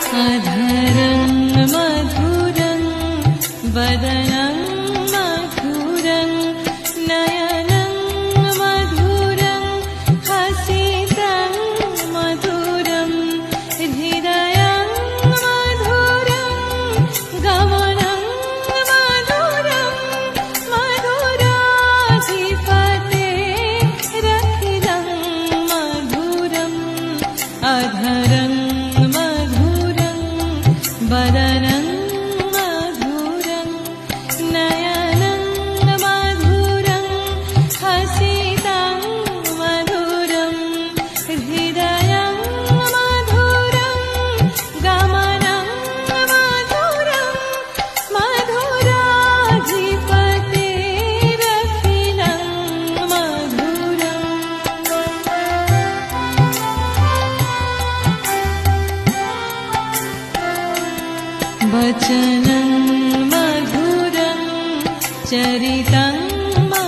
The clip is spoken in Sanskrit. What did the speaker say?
अधरं मधुरं वदनं मधुरं नयनं मधुरं हसितं मधुरं हृदयं मधुरं गमनं मधुरं मधुराधिपतेरखिलं मधुरम् अधरं मधुरं वदनं मधुरं नयनं मधुरं हसितं मधुरं हृदयं मधुरं गमनं मधुरं मधुराधिपतेरखिलं मधुरम् वचनं मधुरं चरितं